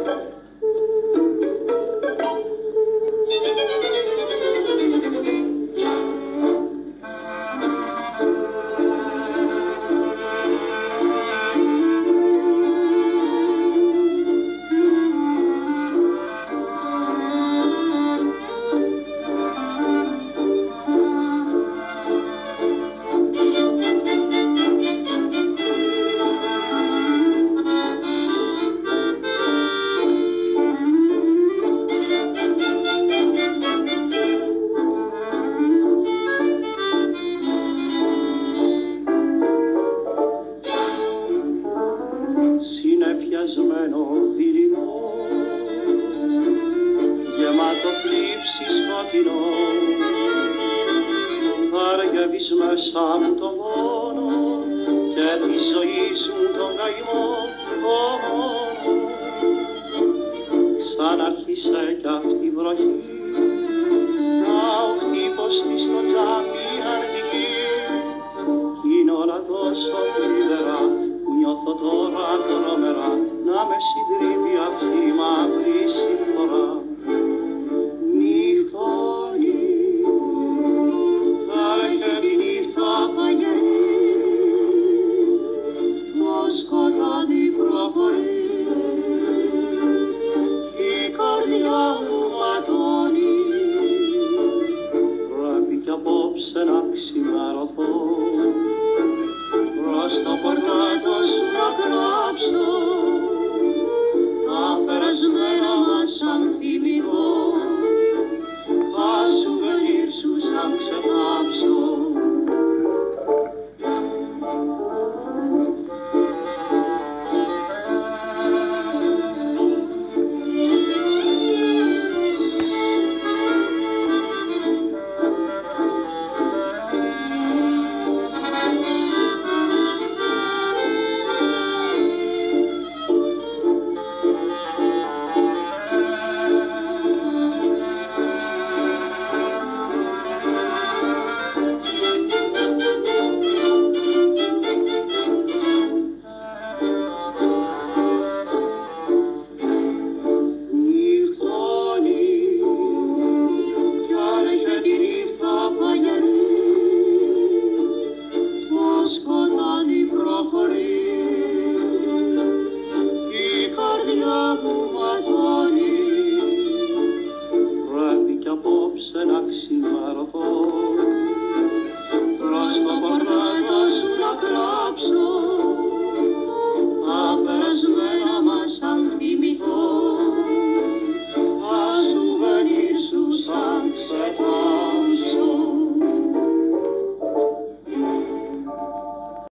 Συνεφιασμένο θηρινό, γεμάτο θλίψη σκοτεινό, αργεύεις μέσα μου τον πόνο και τη ζωής μου τον καημό το μόνο. Σαν άρχισε κι αυτή η βροχή, να ο χτύπος της στο τζάμι αρνητική, κι είναι όλα τόσο θλιβερά, νιώθω τώρα τρομερά να με συντρίβει αυτή η μαύρη συμφορά.